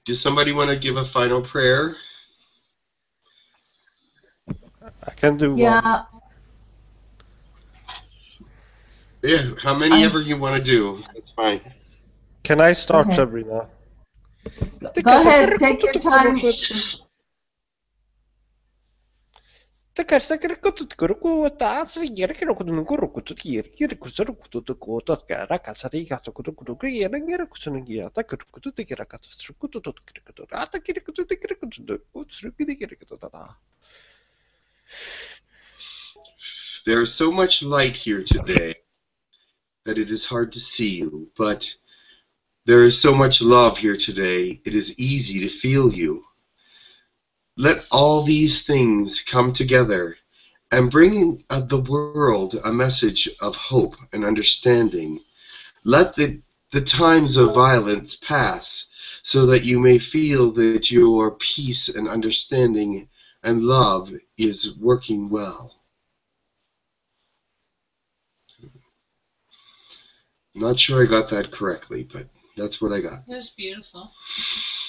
Does somebody want to give a final prayer? I can do Yeah. Yeah, how many ever you want to do. That's fine. Can I start, Okay. Sabrina? Go ahead, take your time. There is so much light here today that it is hard to see you, but there is so much love here today, it is easy to feel you. Let all these things come together and bring the world a message of hope and understanding. Let the times of violence pass so that you may feel that your peace and understanding and love is working well. I'm not sure I got that correctly, but that's what I got. It was beautiful.